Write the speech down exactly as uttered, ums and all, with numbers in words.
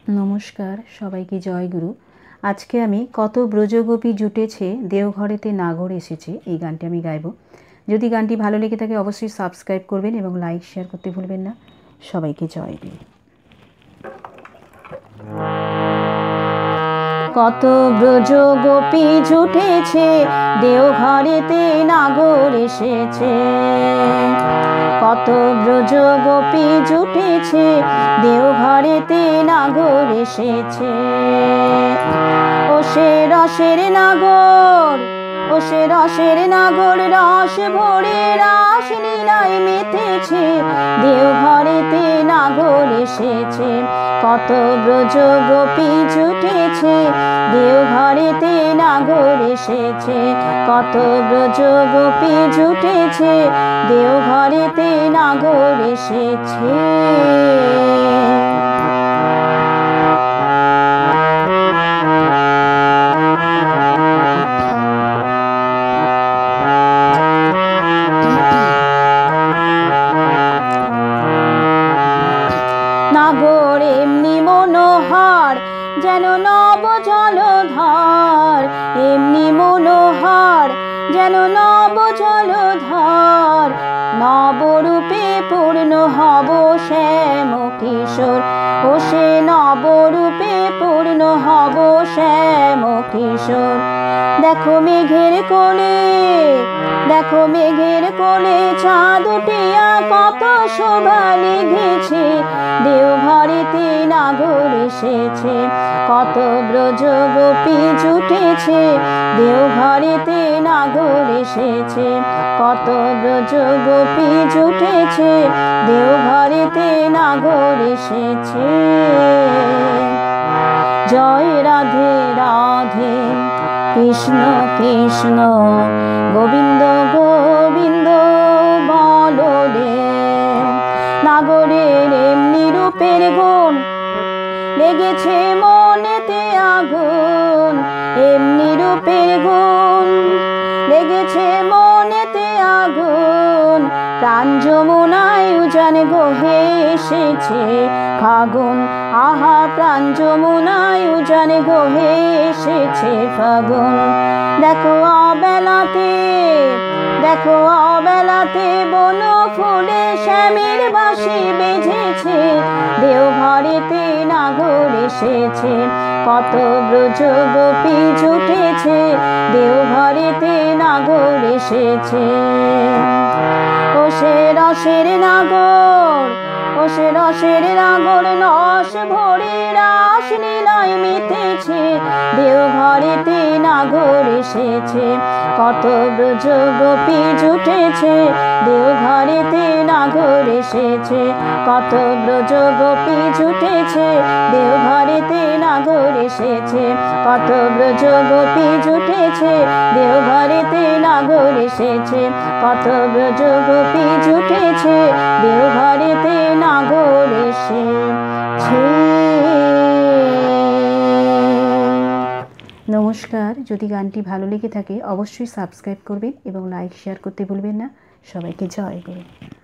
নমস্কার, সবাইকে জয়গুরু। আজকে আমি কত ব্রজগোপী জুটেছে দেওঘরেতে নাগর এসেছে এই গানটি আমি গাইব। যদি গানটি ভালো লেগে থাকে অবশ্যই সাবস্ক্রাইব করবেন এবং লাইক শেয়ার করতে ভুলবেন না। সবাইকে জয়গুরু। কত ব্রজগোপী জুটেছে দেওঘরেতে নাগর এসেছে, কত ব্রজগোপী জুটেছে দেওঘরেতে নাগর এসেছে। ও সে রসের নাগর, ও সে রসের নাগর, রস ভরে রাস লীলায় মেতেছে দেওঘরেতে নাগর এসেছে। কত ব্রজগোপী জুটেছে দেওঘরেতে নাগর এসেছে, কত ব্রজগোপী জুটেছে দেওঘরেতে নাগর এসেছে। নাগর এমনি মনোহর যেন নব জলধার, এমনি মনোহর যেন নব জলধার। নবরূপে পূর্ণ হব শ্যাম কিশোর, ও সে নবরূপে পূর্ণ হব শ্যাম কিশোর। দেখো মেঘের কোলে, দেখো মেঘের কোলে চাঁদ উঠিয়া কত শোভা লিখেছে দেওঘরেতে নাগর এসেছে। কত ব্রজগোপী জুটেছে দেওঘরেতে নাগর এসেছে, কত ব্রজগোপী জুটেছে দেওঘরেতে নাগর এসেছে। জয় রাধে রাধে, কৃষ্ণ কৃষ্ণ, গোবিন্দ গোবিন্দ বলো রে। নাগরের এমনি রূপের গুণ লেগেছে মনেতে আগুন, এমনি রূপের গুণ লেগেছে মনেতে আগুন। প্রাণ যমুনায় উজান গোহে এসেছে ফাগুন, আহা প্রাণ যমুনায় উজান গোহে এসেছে ফাগুন। দেখো অবেলাতে, দেখো অবেলাতে বন ফুলে শ্যামের বাঁশি বেজেছে দেওঘরেতে নাগর এসেছে। কত ব্রজগোপী জুটেছে দেওঘরেতে নাগর এসেছে। ও সে রসের নাগর, ও সে রসের নাগর, রস ভরে রাস লীলায় মেতেছে দেওঘরেতে নাগর এসেছে। কত ব্রজগোপী জুটেছে দেওঘরেতে নাগর এসেছে, কত ব্রজগোপী জুটেছে দেওঘরেতে নাগর এসেছে, কত ব্রজগোপী জুটেছে দেওঘরেতে নাগর এসেছে, কত ব্রজগোপী জুটেছে দেওঘরেতে নাগর এসেছে। নমস্কার, যদি গানটি ভালো লেগে থাকে অবশ্যই সাবস্ক্রাইব করবেন এবং লাইক শেয়ার করতে ভুলবেন না। সবাইকে জয় গুরু।